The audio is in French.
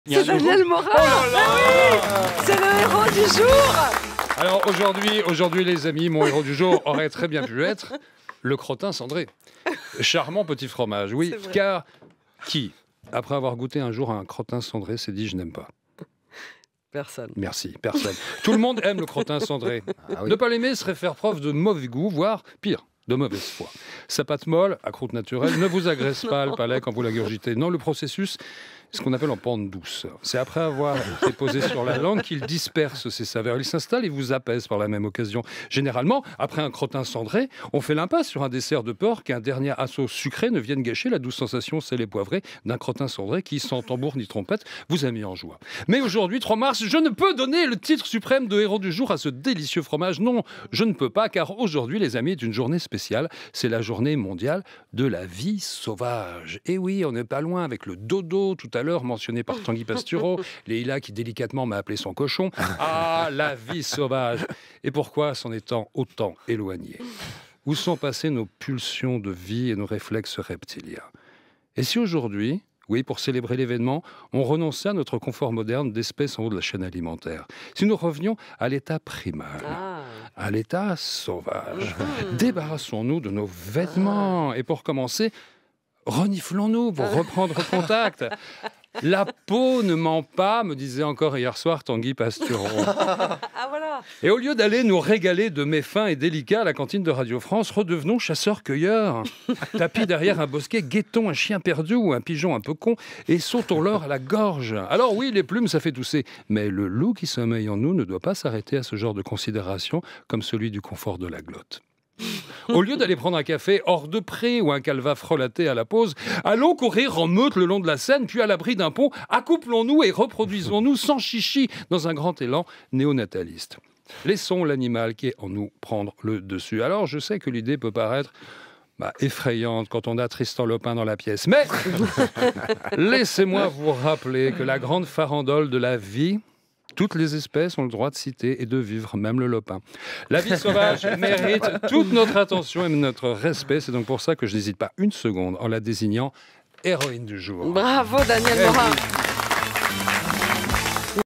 C'est Daniel Morin. Oh là là. Oui, c'est le héros du jour. Alors aujourd'hui les amis, mon héros du jour aurait très bien pu être le crottin cendré. Charmant petit fromage, oui, car qui, après avoir goûté un jour un crottin cendré, s'est dit je n'aime pas? Personne. Merci, personne. Tout le monde aime le crottin cendré. Ah oui. Ne pas l'aimer serait faire preuve de mauvais goût, voire pire, de mauvaise foi. Sa pâte molle, à croûte naturelle, ne vous agresse pas le palais quand vous la gurgitez. Non, le processus, c'est ce qu'on appelle en pente douce. C'est après avoir été posé sur la langue qu'il disperse ses saveurs. Il s'installe et vous apaise par la même occasion. Généralement, après un crottin cendré, on fait l'impasse sur un dessert de porc qu'un dernier assaut sucré ne vienne gâcher la douce sensation salée poivrée d'un crottin cendré qui, sans tambour ni trompette, vous a mis en joie. Mais aujourd'hui, 3 mars, je ne peux donner le titre suprême de héros du jour à ce délicieux fromage. Non, je ne peux pas, car aujourd'hui, les amis, est une journée spéciale. C'est la journée mondiale de la vie sauvage. Et oui, on n'est pas loin avec le dodo tout à l'heure mentionné par Tanguy Pastureau, Leïla qui délicatement m'a appelé son cochon. Ah, la vie sauvage. Et pourquoi s'en étant autant éloigné? Où sont passées nos pulsions de vie et nos réflexes reptiliens? Et si aujourd'hui, oui, pour célébrer l'événement, on renonçait à notre confort moderne d'espèce en haut de la chaîne alimentaire? Si nous revenions à l'état primal, à l'état sauvage, débarrassons-nous de nos vêtements. Et pour commencer, reniflons-nous pour reprendre contact. La peau ne ment pas, me disait encore hier soir Tanguy Pastureau. Ah voilà. Et au lieu d'aller nous régaler de mets fins et délicats à la cantine de Radio France, redevenons chasseurs-cueilleurs. Tapis derrière un bosquet, guettons un chien perdu ou un pigeon un peu con et sautons-leur à la gorge. Alors oui, les plumes, ça fait tousser. Mais le loup qui sommeille en nous ne doit pas s'arrêter à ce genre de considération comme celui du confort de la glotte. Au lieu d'aller prendre un café hors de pré ou un calva frelaté à la pause, allons courir en meute le long de la Seine, puis à l'abri d'un pont, accouplons-nous et reproduisons-nous sans chichi dans un grand élan néonataliste. Laissons l'animal qui est en nous prendre le dessus. Alors, je sais que l'idée peut paraître effrayante quand on a Tristan Lopin dans la pièce, mais laissez-moi vous rappeler que la grande farandole de la vie, toutes les espèces ont le droit de citer et de vivre, même le lopin. La vie sauvage mérite toute notre attention et notre respect. C'est donc pour ça que je n'hésite pas une seconde en la désignant héroïne du jour. Bravo Daniel Morin.